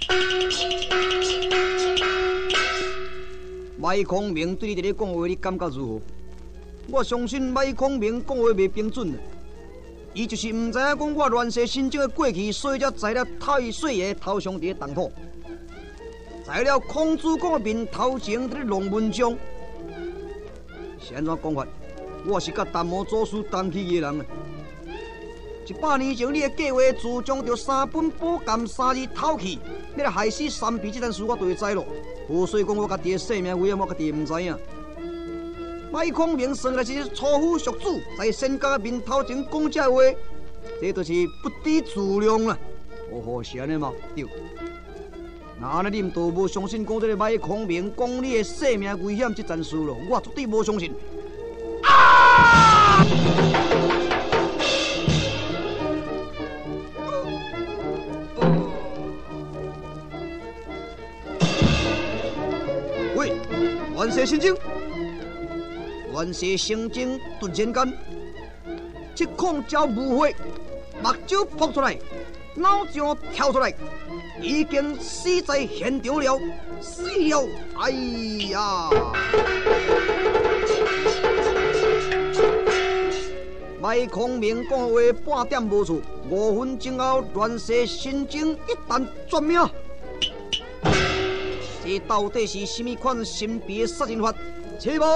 麦孔明对你这个讲话，你感觉如何？我相信麦孔明讲话袂标准，伊就是唔知影讲我乱世新政的过去，所以才栽了太岁爷头上伫个动土，栽了孔子讲的面头前伫个龙文章。是安怎讲法？我是甲达摩祖师谈起的人。100年前，你的计划自将着3本宝鉴3字偷去，你来害死3皮这件事，我都会知咯。所以讲，我家己的性命危险，我家己唔知影。麦孔明算来是粗夫俗子，在仙家面头前讲这话，这就是不知自量啦。是安尼嘛？对。那安尼你都无相信讲这个麦孔明讲你的性命危险这件事咯？我绝对无相信。啊！喂，元世神经，元世神经突然间，七孔交误会，目睭扑出来，脑浆跳出来，已经死在现场了，死了！哎呀！麦孔明讲话半点无错，5分钟后，元世神经一旦绝命。这到底是什么款神秘的杀人法？起步！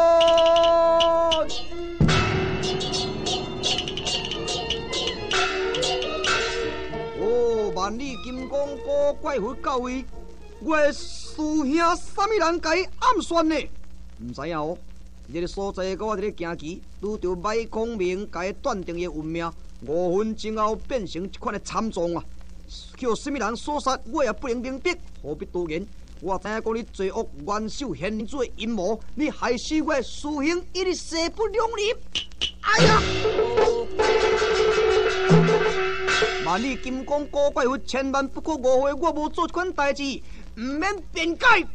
万里金光古怪佛到位，我的师兄什么人甲伊暗算呢？唔知影哦。这个所在，我伫咧行棋，拄着麦孔明甲伊断定伊运命，5分钟后变成一款的惨状啊！叫什么人所杀，我也不能明白，何必多言？我知影讲你罪恶元首贤人做阴谋，你害死我师兄，一日势不两立。哎呀！万里金光古怪佛，千万不可误会，我无做这款代志，唔免辩解。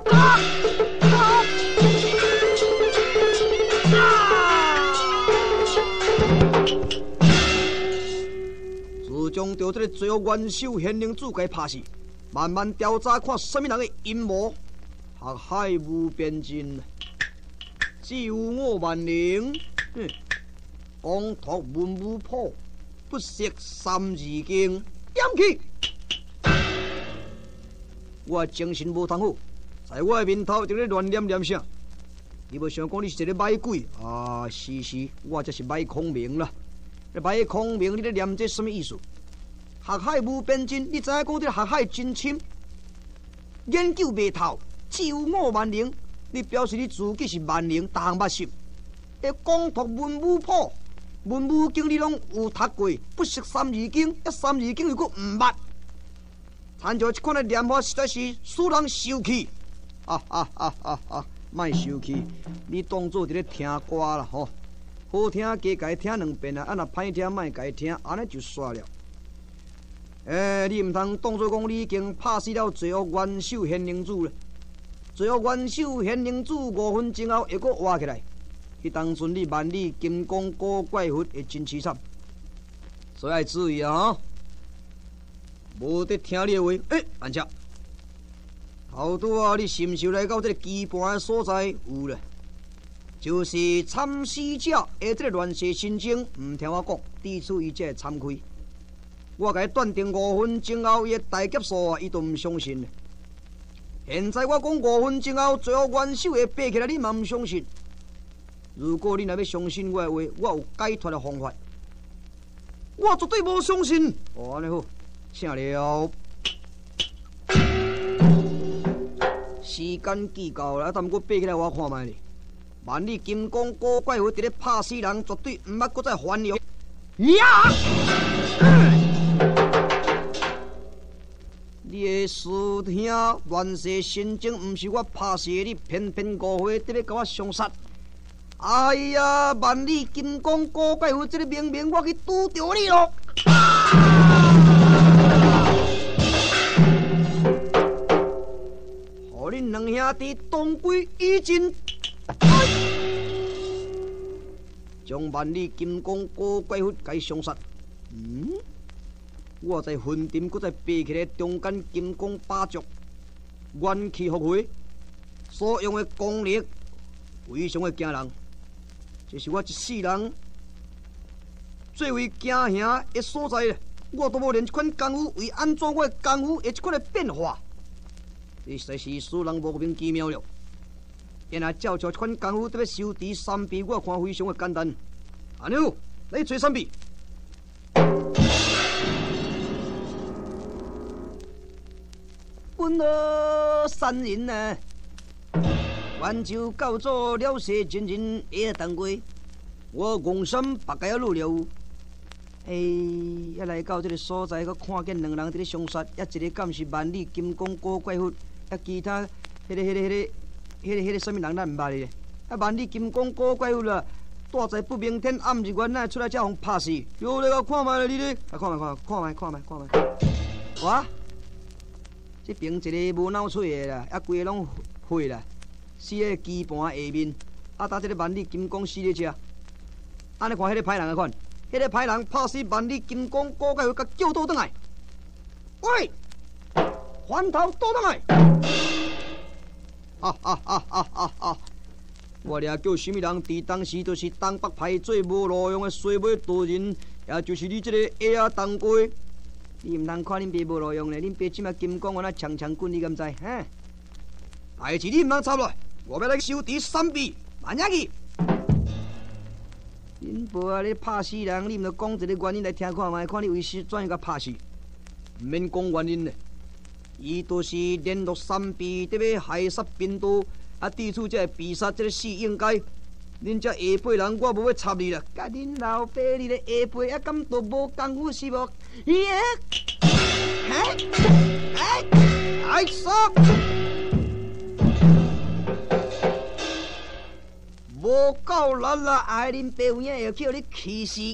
自从着这个罪恶元首贤人主该拍死，慢慢调查看什么人的阴谋，学海无边境，只有我万灵，光托文武谱，不识三字经，点去！我精神无通好，在我的面头就咧乱念念啥？你无想讲你是一个歹鬼啊？是，我才是麦孔明啦。麦孔明，你咧念这什么意思？学海无边境，你知影讲这学海真深，研究袂透，只有我万灵。你表示你自己是万灵，大项捌识。光读文武谱、文武经你拢有读过，不识三字经，三字经又阁唔捌。参照这款的念法，实在是使人受气。莫受气，你当作伫咧听歌啦吼，好听加家听2遍啊，若歹听莫家听，安尼就煞了。你唔通当作讲你已经拍死了罪恶元首贤灵主了。罪恶元首贤灵主5分钟后会阁活起来，迄当阵你万里金光古怪佛会真凄惨，所以要注意啊！无得听你的话，安只。后拄啊，你是毋是来到这个基盘的所在？有咧，就是参死者下这个乱世心经，唔听我讲，抵触伊才会惭愧。我甲伊断定5分钟后，伊的大劫数啊，伊都唔相信。现在我讲5分钟后，最后元首会爬起来，你嘛唔相信。如果你若要相信我的话，我有解脱的方法。我绝对无相信。安尼好，请了。时间计到了，但我爬起来我看卖哩。万里金光古怪佛伫咧拍死人，绝对唔捌搁再还了。呀！你的师兄乱世神经，唔是我拍死你，偏偏误会伫咧甲我相杀。哎呀，万里金光古怪佛，这个明明我去拄着你咯！互恁两兄弟同归于尽，将万里金光古怪佛甲伊相杀。 我在魂阵，搁再爬起来，中间金光八足，元气复回，所用的功力非常的惊人。这是我一世人最为惊吓的所在咧。我都无练这款功夫，为安怎我的功夫会这款的变化？这实在是使人莫名其妙了。原来照这款功夫，得要修持三臂，我看非常的简单。阿牛，来吹三臂。阮儿三人啊，晚就告做了些真人也当归，我共心白家路了。一来到这个所在，佮看见两人伫咧相杀，一个敢是万里金刚郭怪佛，其他迄个什么人咱毋捌咧。万里金刚郭怪佛啦，住在不明天暗日，原来出来才互拍死。又来个看卖你咧，看卖。哇！这边一个无脑嘴的啦，规个拢废啦，死咧基盘下面。搭这个万里金刚死咧遮，安尼看迄个歹人的款。迄个歹人拍死万里金刚，高介甲叫倒转来。喂，还头倒转来！我俩叫什么人？伫当时就是东北派最无路用的西尾道人，也就是你这个下当归。你唔通看恁爸无路用咧，恁爸即马金刚安那强强棍，你敢知？哈！代志你唔通插落，我要来收敌三臂，慢下去。恁爸啊！咧拍死人，你毋着讲一个原因来听看卖，看你为什怎样甲拍死？毋免讲原因咧，伊就是连续三臂得要害杀兵多，对此才会被杀，这个死应该。恁这下辈人，我无要插你啦！甲恁老爸，你咧下辈啊，敢都无功夫是无？哎，杀！无够力啦！爱恁爸有影会叫你气死！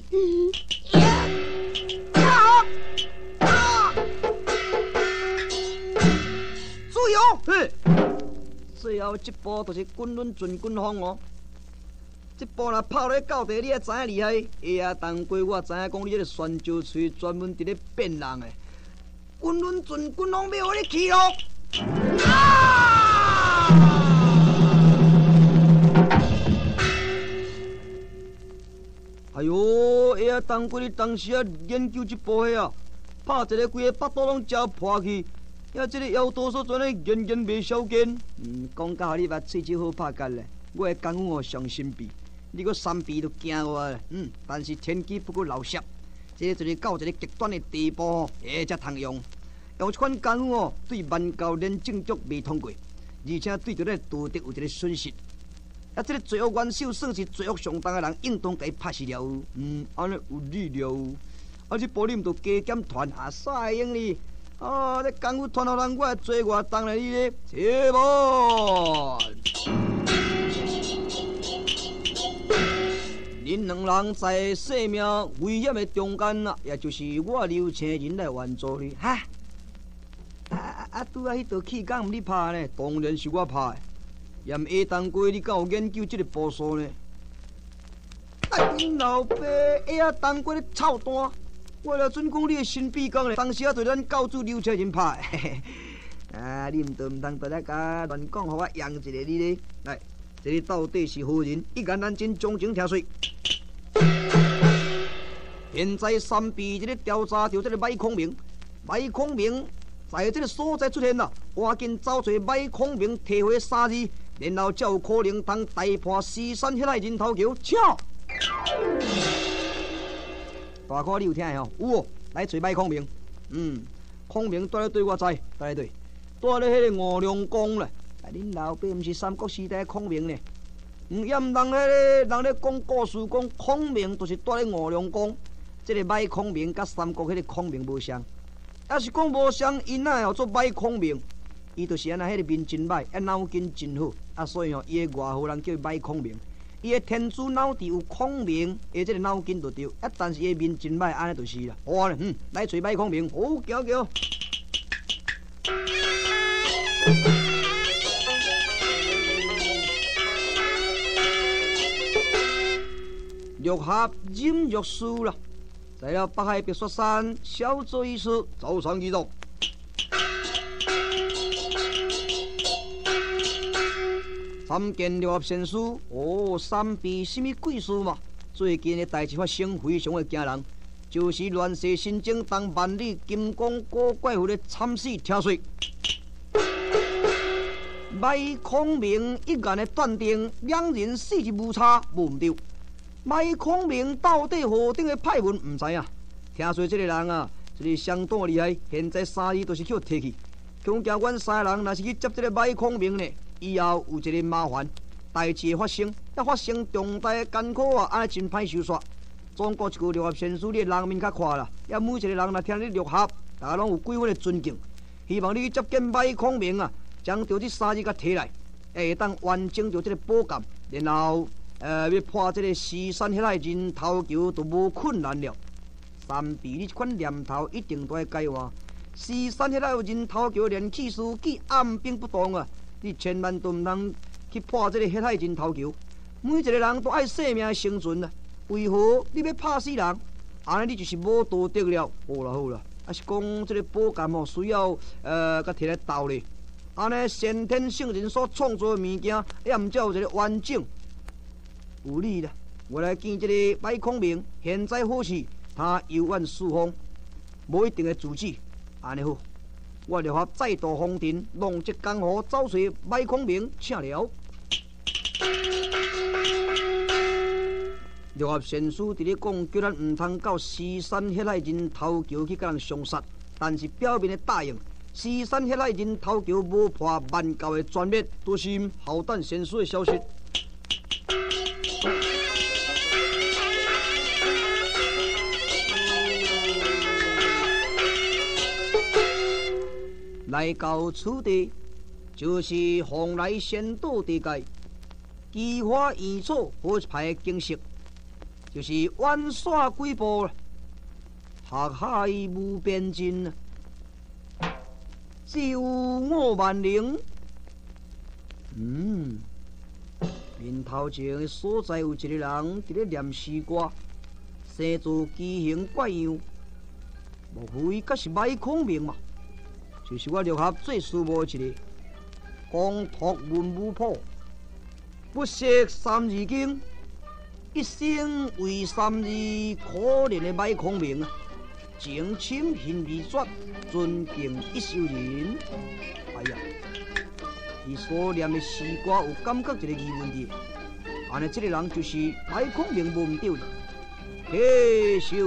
注意哦！嘿，最后一步就是滚轮转滚风哦。这步若拍落到地，你也知影厉害。下当归我知影讲你这个酸椒嘴专门伫咧变人的。滚轮转滚风要互你去咯！哎呦，下当归你当时啊研究这部戏啊，拍一个规个腹肚拢焦破去，呀，这个腰刀所全咧严严袂少见。讲到你捌喙手好拍干咧，我的功夫哦上神秘，你个三臂都惊我了。但是天机不过老实，这就是到一个极端的地步哦，才通用。用这款功夫哦，对万教连正足未通过，而且对着咧道德有一个损失。啊，这个罪恶元首算是罪恶上重的人，应当给拍死了。安尼有理了。啊，这部你毋着加减团下赛用哩。啊，这功夫团互人，我做偌重咧你咧，切无。恁两人在生命危险的中间啊，也就是我刘青人来援助你。哈！拄啊，迄道气港毋你拍呢？当然是我拍的。嫌下当归，你敢有研究这个步数呢？恁老爸下当归咧操蛋！我了准讲你的新秘工咧，当时啊对咱教主刘青人拍的。啊，你毋通在咧甲乱讲，互我扬一个你咧。来，这里到底是何人？一言难尽，将情听水。现在三臂在调查着这个麦孔明，麦孔明在这个所在出现啦，赶紧找找麦孔明，提回3字。然后才有可能通大破西山迄个人头桥。抢！大哥，你有听的吼？有哦，来找麦孔明。孔明住咧对我知，住咧对，住咧迄个五梁宫咧。恁老爸毋是三国时代孔明呢？嫌人人咧讲故事讲孔明就是住咧五梁宫，这个麦孔明甲三国迄个孔明无相。要是讲无相，因哪会做麦孔明？伊就是安那，迄个面真歹，脑筋真好，所以伊的外号人叫伊麦孔明。伊的天子脑底有孔明，伊这个脑筋就对，但是伊面真歹，安尼就是啦。好啊，来找麦孔明，好，行。玉合饮玉书啦， 在了北海别雪山，小作一次，走上一走。参见六合仙师，三比什么贵事嘛？最近的代志发生非常的惊人，就是乱世新政当万里金光古怪物的惨死听说。麦孔明一眼的断定，两人死之无差，无唔对。麦孔明到底何等的歹运，唔知影。听说这个人啊，是相当厉害，现在3字都是叫提去。恐惊阮三个人若是去接这个麦孔明呢，以后有一个麻烦，代志发生，要发生重大的艰苦啊，安尼真歹收煞。总国一句六合仙师，你人面较快啦，要每一个人若听你六合，大家拢有几分的尊敬。希望你去接见麦孔明啊，将着这3字甲摕来，会当完成着这个宝剑，然后要破这个西山迄个人头桥就无困难了。三弟，你这款念头一定都要改换。西山迄个人头桥连气司机按兵不动啊！你千万都唔通去破这个迄个人头桥。每一个人都爱性命生存啊！为何你要拍死人？安尼你就是无道德了。好啦好啦，啊是讲这个宝剑哦，需要甲摕来斗咧。安尼先天圣人所创造的物件，也毋才有一个完整。有理啦！我来见这个麦孔明，现在好是他幽怨四方，无一定的阻止。安尼好，我就发再度封电，弄这江湖找寻麦孔明，请了。六合仙师伫咧讲，叫咱唔通到西山迄个人头桥去甲人相杀，但是表面的答应，西山迄个人头桥无破万教的全灭，都是好蛋仙师的消息。来到此地，就是蓬莱仙岛地界，奇花异草好一派的景色，就是远山几步啦，学海无边境啊，只有我万灵。面头前的所在有一个人伫咧念诗歌，生做奇形怪样，莫非甲是麦孔明嘛？就是我六合最思慕的一个，光托文武谱，不识三字经，一生为三字可怜的麦孔明啊！情深恨义绝，尊敬一世人。哎呀，伊所念的诗歌有感觉一个疑问题，安尼这个人就是麦孔明无唔对了。退休，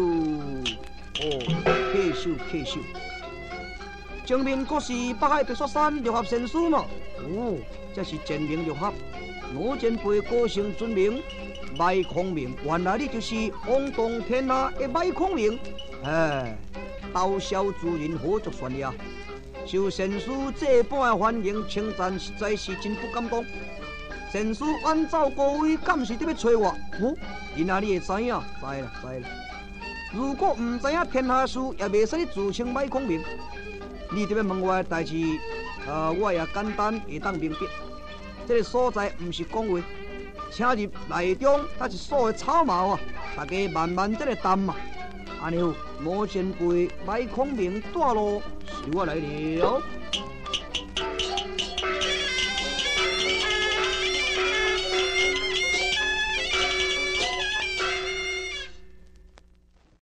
退休，退休。前面可是北海别雪山六合仙师嘛？这是真名六合。我前辈高声尊名麦孔明，原来你就是轰动天下的麦孔明。刀削诸人何足悬呀！受仙师这般的欢迎称赞，实在是真不敢当。仙师远走高飞，敢是伫要找我？原来你会知影？知啦，知啦。如果唔知影天下事，也袂使你自称麦孔明。你这边问我的代志，我也简单会当明白。这个所在唔是讲话，请入内中，那是所的草帽啊，大家慢慢这个谈嘛。安尼好，我前辈麦孔明带路，是我来了。